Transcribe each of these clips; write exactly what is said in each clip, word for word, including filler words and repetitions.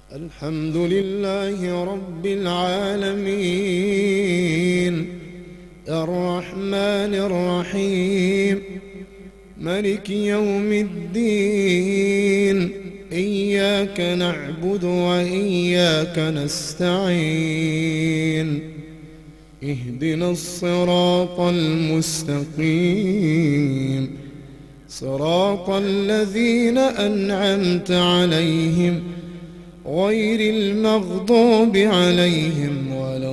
الحمد لله رب العالمين الرحمن الرحيم مالك يوم الدين إياك نعبد وإياك نستعين اهدنا الصراط المستقيم صراط الذين أنعمت عليهم غير المغضوب عليهم ولا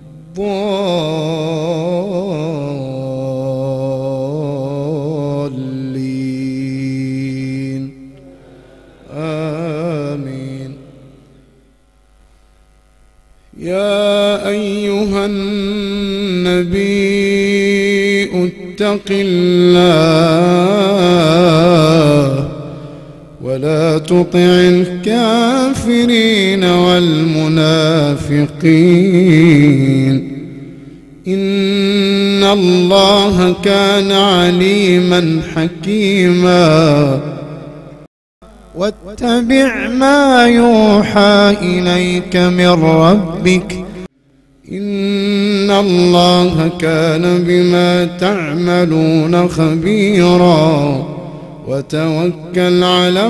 الضالين آمين. يا أيها النبي اتق الله ولا تطع الكافرين والمنافقين إن الله كان عليما حكيما. واتبع ما يوحى إليك من ربك إن الله كان بما تعملون خبيرا. وتوكل على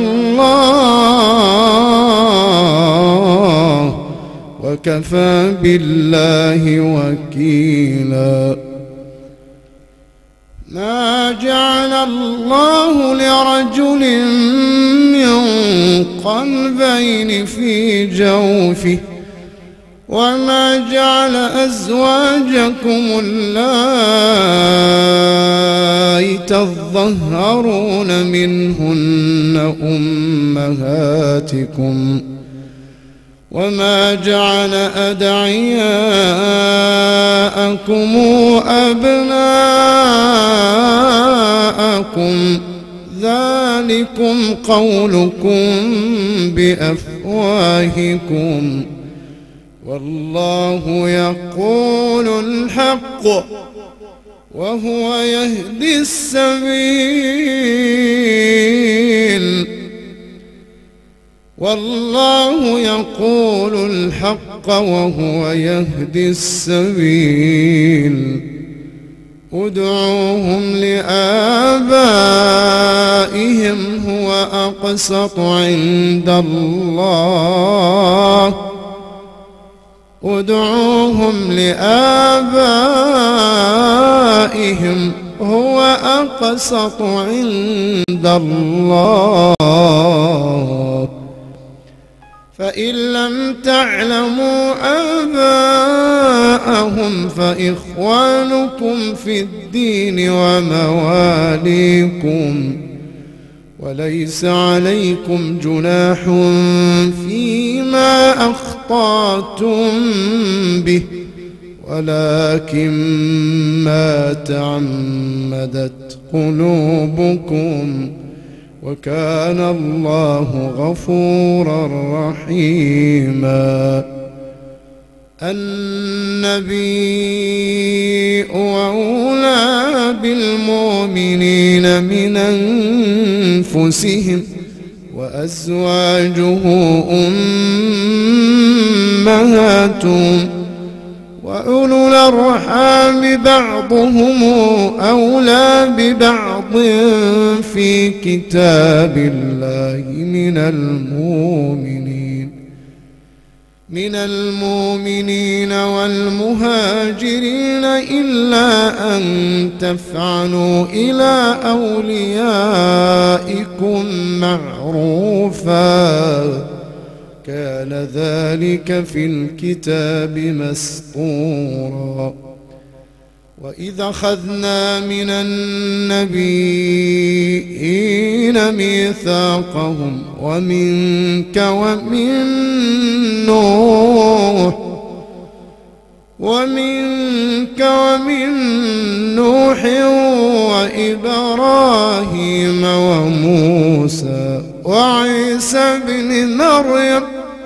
الله وكفى بالله وكيلا. ما جعل الله لرجل من قلبين في جوفه وما جعل أزواجكم اللائي تظهرون منهن أمهاتكم وما جعل أدعياءكم أبناءكم ذلكم قولكم بأفواهكم والله يقول الحق وهو يهدي السبيل والله يقول الحق وهو يهدي السبيل. ادعوهم لآبائهم هو أقسط عند الله ادعوهم لآبائهم هو أقسط عند الله فإن لم تعلموا آباءهم فإخوانكم في الدين ومواليكم وليس عليكم جناح فيما أخطأتم به ولكن ما تعمدت قلوبكم وكان الله غفورا رحيما. النبي أولى بالمؤمنين من أنفسهم وأزواجه أمهاتهم وأولو الأرحام بعضهم أولى ببعض في كتاب الله من المؤمنين من المؤمنين والمهاجرين إلا أن تفعلوا إلى أوليائكم معروفا كان ذلك في الكتاب مسطورا. وإذا أخذنا من النبيين ميثاقهم ومنك ومن نوح ومنك ومن نوح وإبراهيم وموسى وعيسى بن مريم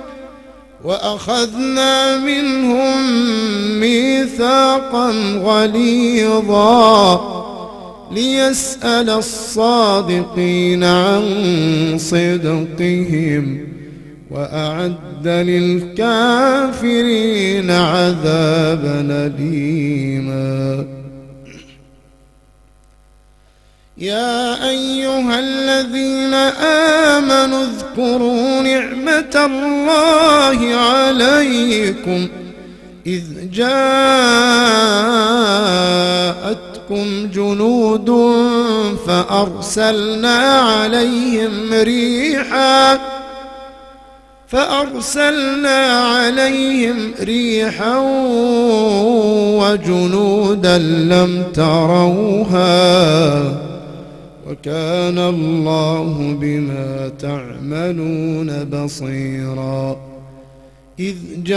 وأخذنا منهم ميثاقا غليظا ليسأل الصادقين عن صدقهم وأعد للكافرين عذابا أليما. يا أيها الذين آمنوا اذكروا نعمة الله عليكم إذ جاءتكم جنود فأرسلنا عليهم ريحا فأرسلنا عليهم ريحا وجنودا لم تروها وكان الله بما تعملون بصيرا. إذ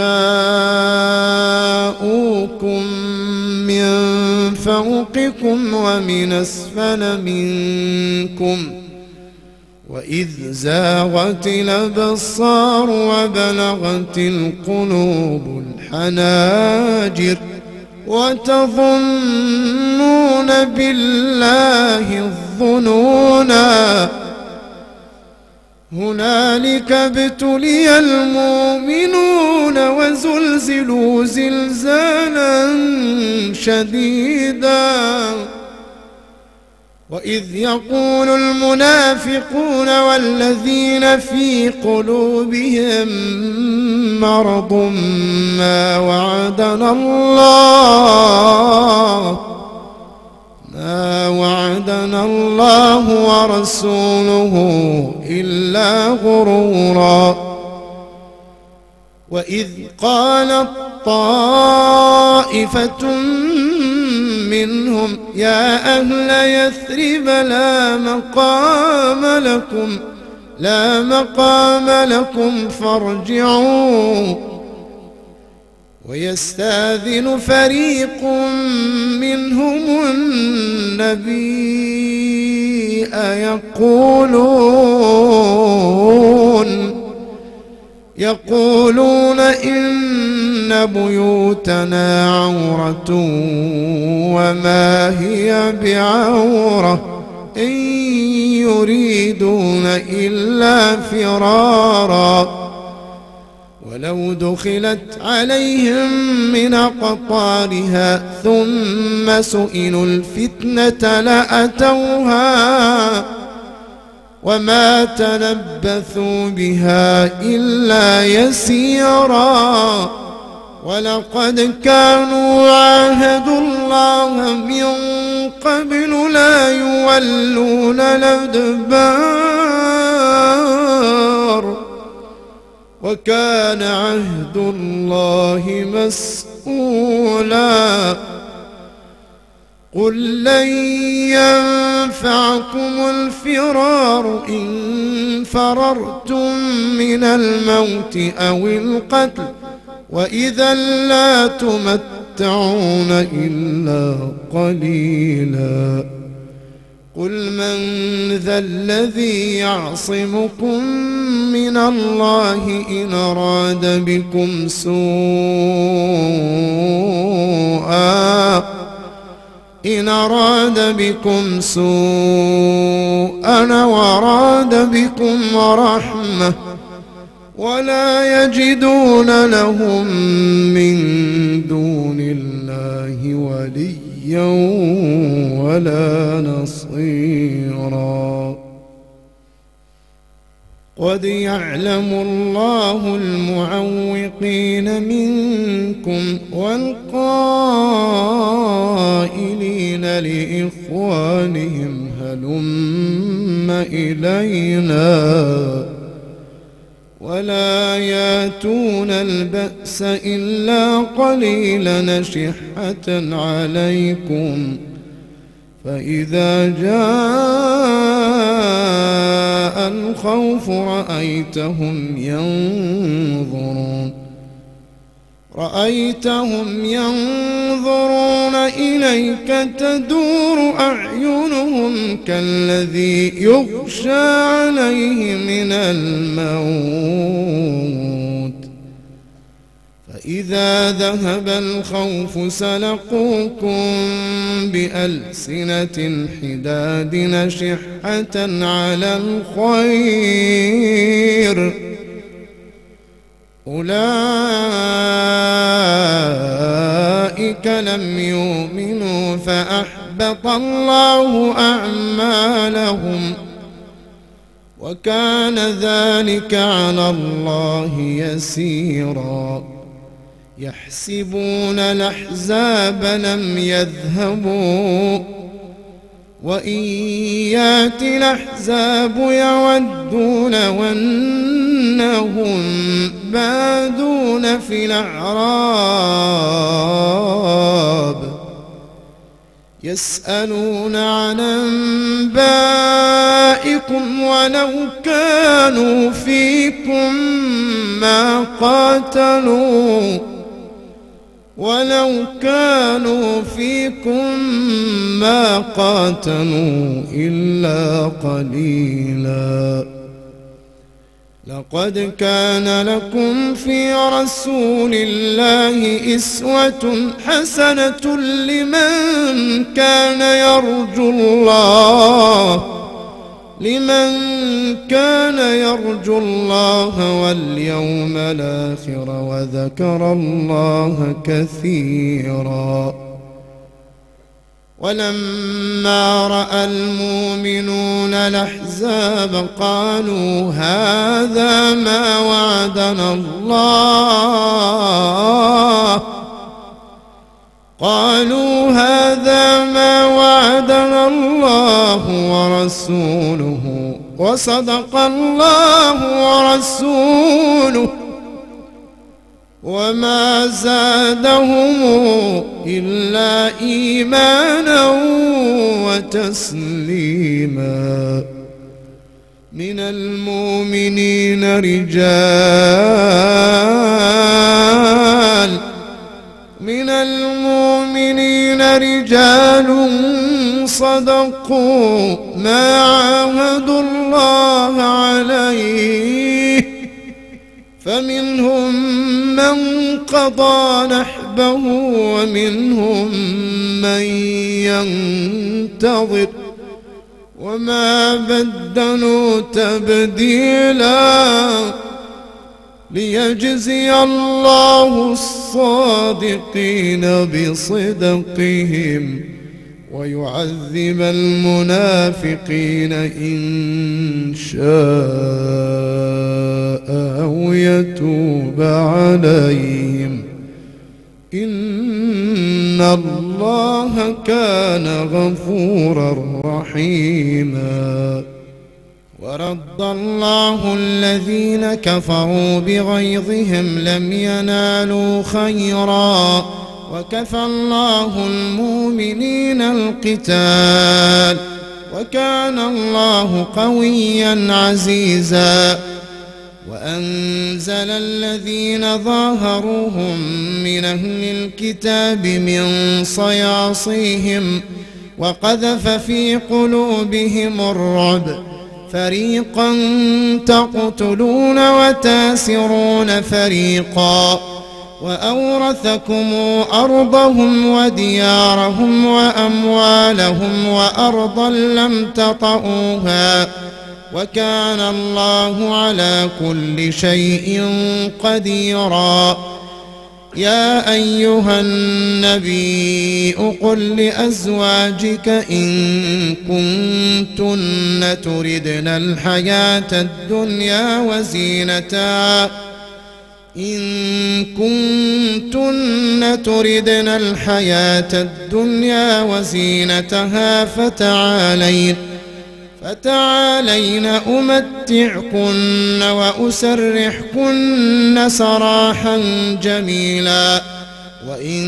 جاءوكم من فوقكم ومن أسفل منكم وإذ زاغت الأبصار وبلغت القلوب الحناجر وتظنون بالله الظنونا. هنالك ابتلي المؤمنون وزلزلوا زلزالا شديدا. وإذ يقول المنافقون والذين في قلوبهم مرض ما وعدنا الله ما وعدنا الله ورسوله إلا غرورا. وإذ قالت طائفة منهم يا أهل يثرب لا مقام لكم لا مقام لكم فارجعوا. ويستاذن فريق منهم النبي يقولون يقولون إن بيوتنا عورة وما هي بعورة إن يريدون إلا فرارا. ولو دخلت عليهم من أقطارها ثم سئلوا الفتنة لأتوها وما تلبثوا بها إلا يسيرا. ولقد كانوا عاهدوا الله من قبل لا يولون الأدبار وكان عهد الله مسؤولا. قل لن ينفعكم الفرار إن فررتم من الموت أو القتل وإذا لا تمتعون إلا قليلا. قل من ذا الذي يعصمكم من الله إن أراد بكم سوءا إن أراد بكم سوءا وأراد بكم رحمة ولا يجدون لهم من دون الله وليا ولا نصيرا. قد يعلم الله المعوقين منكم والقائلين لإخوانهم هلم إلينا ولا ياتون البأس إلا قليلا نشحة عليكم فإذا جاء الخوف رأيتهم ينظرون رأيتهم ينظرون إليك تدور أعينهم كالذي يغشى عليه من الموت فإذا ذهب الخوف سلقوكم بألسنة حداد نشحة على الخير أولئك لم يؤمنوا فأحبط الله أعمالهم وكان ذلك على الله يسيرا يحسبون الأحزاب لم يذهبوا وإن يأتي الأحزاب يودون وأنهم بادون في الأعراب يسألون عن أنبائكم ولو كانوا فيكم ما قاتلوا ولو كانوا فيكم ما قاتلوا إلا قليلا لقد كان لكم في رسول الله أسوة حسنة لمن كان يرجو الله لمن كان يرجو الله واليوم الآخر وذكر الله كثيرا ولما رأى المؤمنون الأحزاب قالوا هذا ما وعدنا الله قالوا هذا ما وعدنا الله ورسوله وصدق الله ورسوله وما زادهم إلا إيمانا وتسليما من المؤمنين رجال من المؤمنين رجال صدقوا ما عاهدوا الله عليه فمنهم من قضى نحبه ومنهم من ينتظر وما بدلوا تبديلا ليجزي الله الصادقين بصدقهم ويعذب المنافقين إن شاء أو يتوب عليهم إن الله كان غفورا رحيما ورد الله الذين كفروا بغيظهم لم ينالوا خيرا وكفى الله المؤمنين القتال وكان الله قويا عزيزا وأنزل الذين ظاهروهم من أهل الكتاب من صياصيهم وقذف في قلوبهم الرعب فريقا تقتلون وتاسرون فريقا وأورثكم أرضهم وديارهم وأموالهم وأرضا لم تطئوها وكان الله على كل شيء قديرا يا أيها النبي قل لأزواجك إن كنتن تردن الحياة الدنيا وزينتها إن كنتن تردن الحياة الدنيا وزينتها فتعالين فتعالين أمتعكن وأسرحكن سراحا جميلا وإن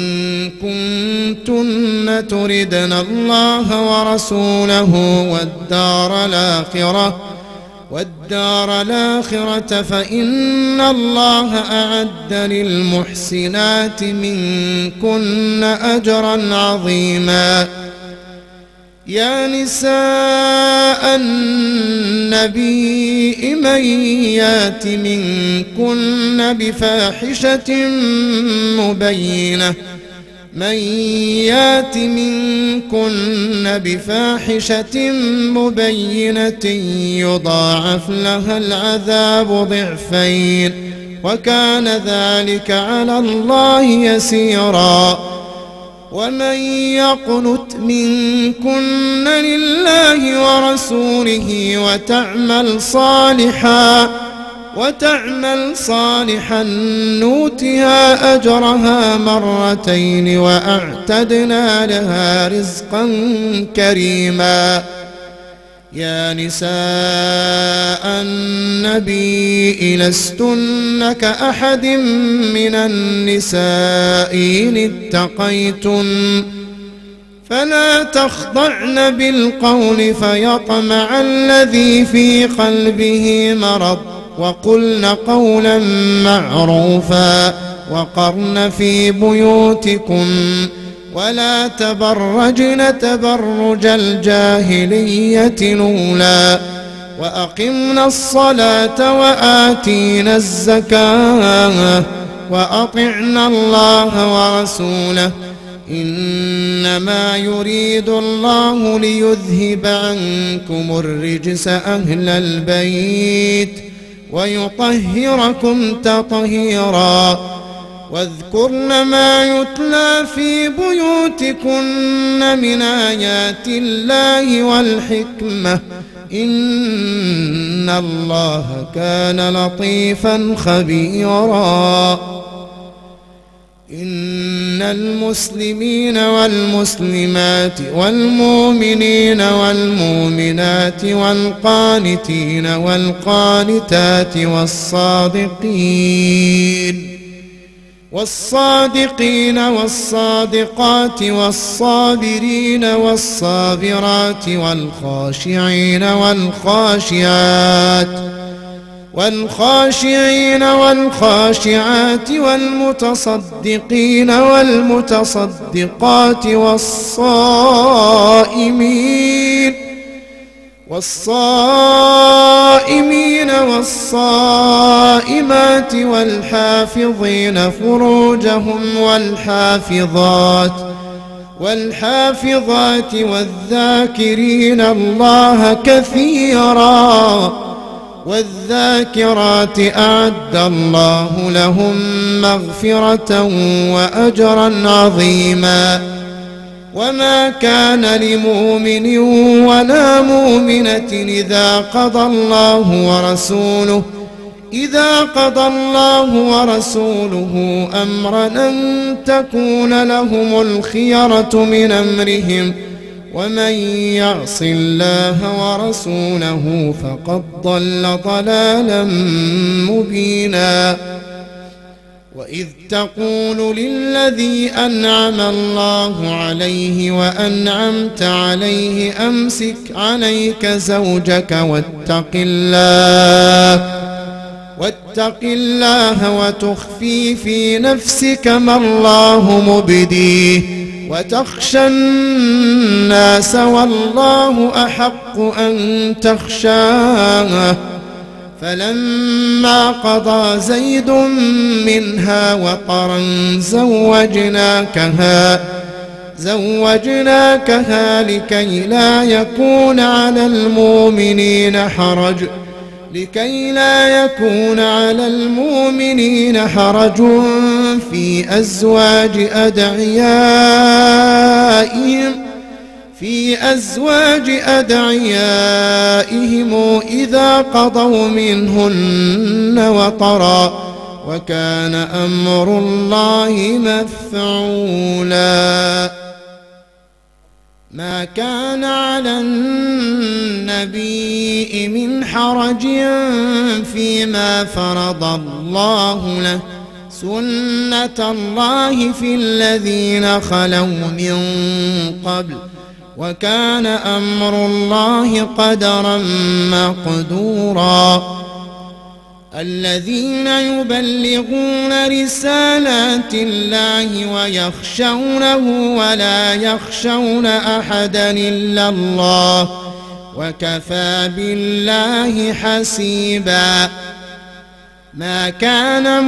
كنتن تردن الله ورسوله والدار الآخرة والدار الآخرة فإن الله أعد للمحسنات منكن أجرا عظيما يا نساء النبي من يات منكن بفاحشة مبينة من يات منكن بفاحشة مبينة يضاعف لها العذاب ضعفين وكان ذلك على الله يسيرا. ومن يقنت منكن لله ورسوله وتعمل صالحا وتعمل صالحا نؤتها أجرها مرتين وأعتدنا لها رزقا كريما. يا نساء النبي لستن كأحد من النساء إن اتقيتن فلا تخضعن بالقول فيطمع الذي في قلبه مرض وقلن قولا معروفا وقرن في بيوتكم ولا تبرجن تبرج الجاهلية الأولى وأقمنا الصلاة وآتينا الزكاة وأطعنا الله ورسوله إنما يريد الله ليذهب عنكم الرجس أهل البيت ويطهركم تطهيرا. واذكرن ما يتلى في بيوتكن من آيات الله والحكمة إن الله كان لطيفا خبيرا. إن المسلمين والمسلمات والمؤمنين والمؤمنات والقانتين والقانتات والصادقين والصادقين والصادقات والصابرين والصابرات والخاشعين والخاشعات والخاشعين والخاشعات والمتصدقين والمتصدقات والصائمين والصائمين والصائمات والحافظين فروجهم والحافظات والحافظات والذاكرين الله كثيرا والذاكرات أعد الله لهم مغفرة وأجرا عظيما. وما كان لمؤمن ولا مؤمنة إذا قضى الله ورسوله إذا قضى الله ورسوله أمرا أن تكون لهم الخيرة من أمرهم ومن يعص الله ورسوله فقد ضل ضلالا مبينا. وإذ تقول للذي أنعم الله عليه وأنعمت عليه أمسك عليك زوجك واتق الله واتق الله وتخفي في نفسك ما الله مبديه وتخشى الناس والله أحق أن تخشاه. فلما قضى زيد منها وطرا زوجناكها زوجناكها لكي لا يكون على المؤمنين حرج لكي لا يكون على المؤمنين حرج في أزواج أدعيائهم في أزواج أدعيائهم إذا قضوا منهن وطرا وكان أمر الله مفعولا. ما كان على النبي من حرج فيما فرض الله له سنة الله في الذين خلوا من قبل وكان أمر الله قدرا مقدورا. الذين يبلغون رسالات الله ويخشونه ولا يخشون أحدا إلا الله وكفى بالله حسيبا. ما كان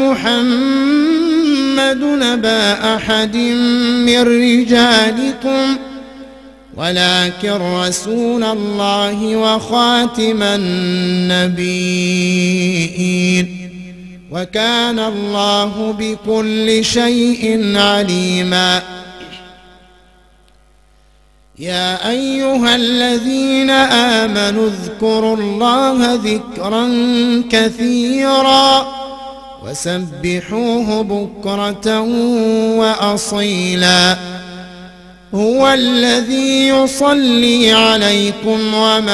محمد نبا أحد من رجالكم ولكن رسول الله وخاتم النبيين وكان الله بكل شيء عليما. يا أيها الذين آمنوا اذكروا الله ذكرا كثيرا وسبحوه بكرة وأصيلا. هو الذي يصلي عليكم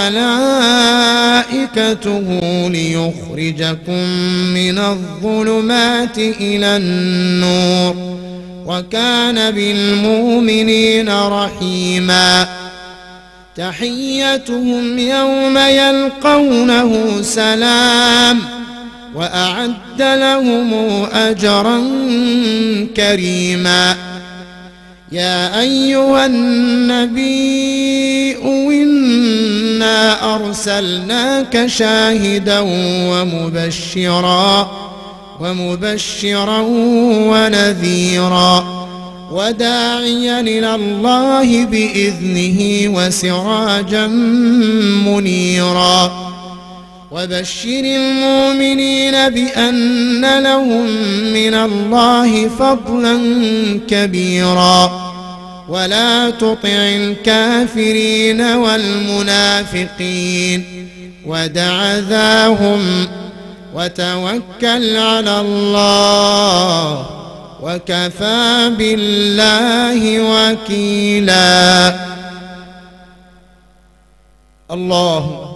وملائكته ليخرجكم من الظلمات إلى النور وكان بالمؤمنين رحيما. تحيتهم يوم يلقونه سلام وأعد لهم أجرا كريما. يا أيها النبي إنا أرسلناك شاهدا ومبشرا ومبشرا ونذيرا وداعيا إلى الله بإذنه وسراجا منيرا. وبشر المؤمنين بأن لهم من الله فضلا كبيرا ولا تطع الكافرين والمنافقين ودع ذاهم وتوكل على الله وكفى بالله وكيلا. الله